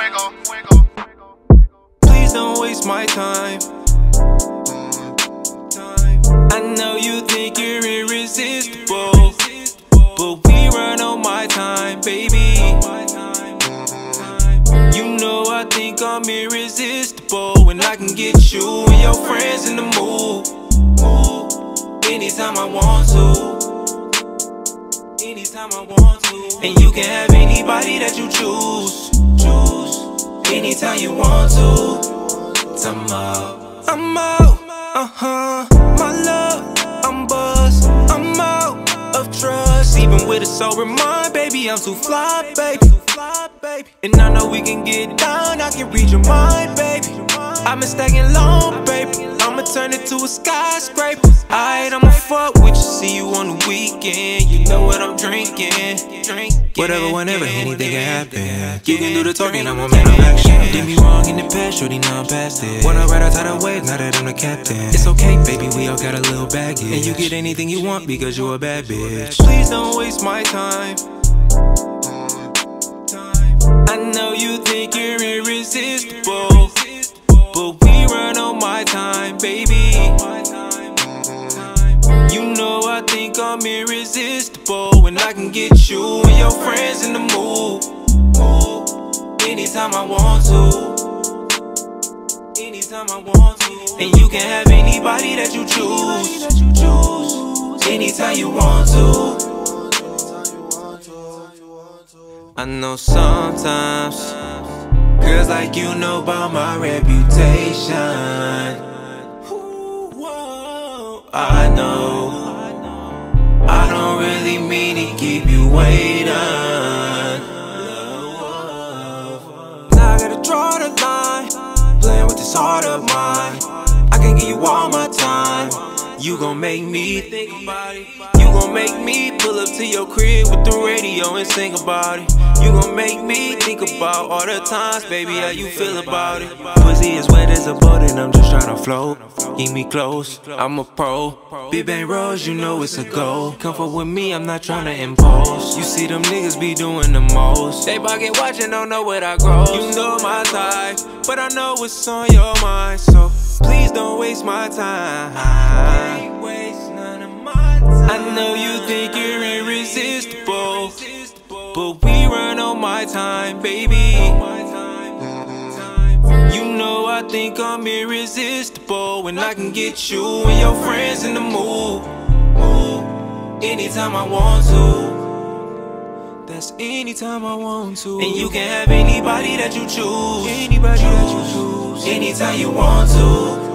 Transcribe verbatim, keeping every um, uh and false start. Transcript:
Please don't waste my time. I know you think you're irresistible, but we run on my time, baby. You know I think I'm irresistible when I can get you and your friends in the mood. Anytime I want to, anytime I want to, and you can have anybody that you choose. Choose anytime you want to. I'm out, I'm out, uh-huh. My love, I'm buzzed, I'm out of trust. Even with a sober mind, baby, I'm too fly, baby. And I know we can get down, I can read your mind, baby. I've been stacking long, baby. I'ma turn it to a skyscraper. Alright, I'ma fuck with you, see you on the weekend. You know what I'm drinking, drinking. Whatever, whenever, anything can happen. You can do the talking, I'm a man of action. Did me wrong in the past, shorty, now I'm past it. Wanna ride outside the waves, now that I'm the captain. It's okay, baby, we all got a little baggage, and you get anything you want because you a bad bitch. Please don't waste my time. I know you think you're irresistible, but we run on my time, baby. You know I think I'm irresistible when I can get you and your friends in the mood. Anytime I want to, anytime I want to, and you can have anybody that you choose. Choose anytime you want to. I know sometimes girls like you know about my reputation. I know I don't really mean to keep you waiting. Now I gotta draw the line, playing with this heart of mine. I can't give you all my time. You gon' make me think about it. You gon' make me pull up to your crib with the radio and sing about it. You gon' make me think about all the times, baby, how you feel about it. Pussy is wet as a boat and I'm just tryna float. Keep me close, I'm a pro. Big Bang Rose, you know it's a goal. Comfort with me, I'm not tryna impose. You see them niggas be doing the most. They buggin' watching, don't know what I grow. You know my type, but I know what's on your mind. So please don't waste my time. I can't waste none of my time. I know you think you're irresistible, but we run on my time, baby. You know I think I'm irresistible when I can get you and your friends in the mood. Anytime I want to, that's anytime I want to. And you can have anybody that you choose. Anybody that you choose. Anytime you want to.